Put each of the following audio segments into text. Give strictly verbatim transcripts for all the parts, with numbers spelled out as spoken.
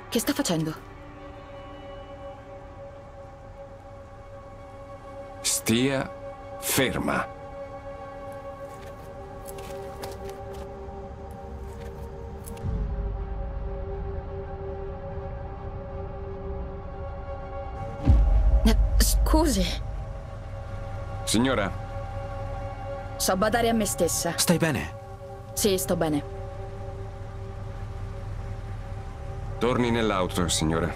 Che sta facendo? Stia ferma. Eh, Scusi, Signora, so badare a me stessa. Stai bene? Sì, sto bene. torni nell'auto, signora.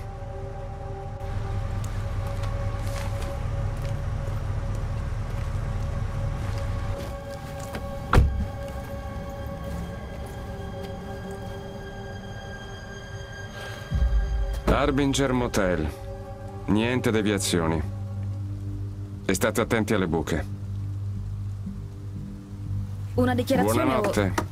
Harbinger Motel. Niente deviazioni. E state attenti alle buche. Una dichiarazione o... Buonanotte.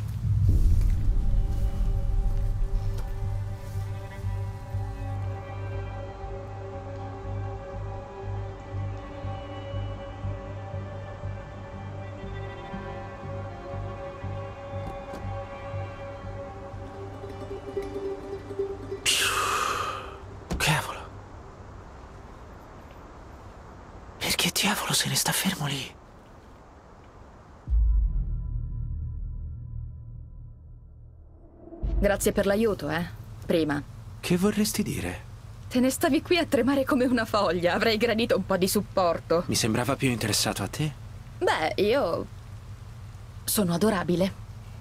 Cavolo. Perché diavolo se ne sta fermo lì? Grazie per l'aiuto, eh. Prima. Che vorresti dire? Te ne stavi qui a tremare come una foglia. Avrei gradito un po' di supporto. Mi sembrava più interessato a te. Beh, io... sono adorabile.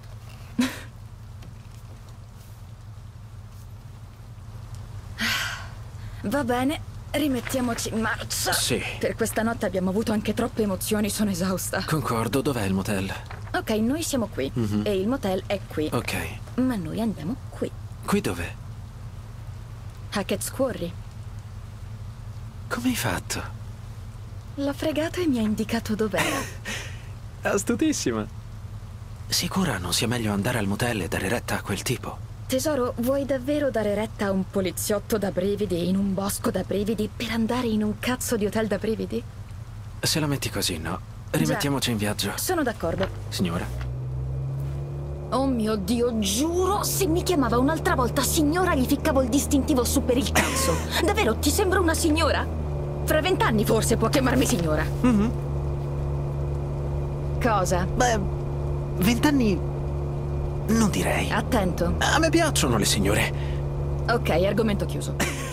Va bene, rimettiamoci in marcia. Sì. Per questa notte abbiamo avuto anche troppe emozioni, sono esausta. Concordo, dov'è il motel? Ok, noi siamo qui. Mhm. E il motel è qui. Ok. Ma noi andiamo qui. Qui dov'è? Hackett's Quarry. Come hai fatto? L'ho fregato e mi ha indicato dov'era. Astutissima. Sicura non sia meglio andare al motel e dare retta a quel tipo? Tesoro, vuoi davvero dare retta a un poliziotto da brividi in un bosco da brividi per andare in un cazzo di hotel da brividi? Se la metti così, no. Rimettiamoci in viaggio. Sono d'accordo. Signora? Oh mio Dio, giuro, se mi chiamava un'altra volta signora gli ficcavo il distintivo su per il cazzo. Davvero, ti sembra una signora? Fra vent'anni forse può chiamarmi signora. Mhm. Cosa? Beh, vent'anni... non direi. Attento. A me piacciono le signore. Ok, argomento chiuso.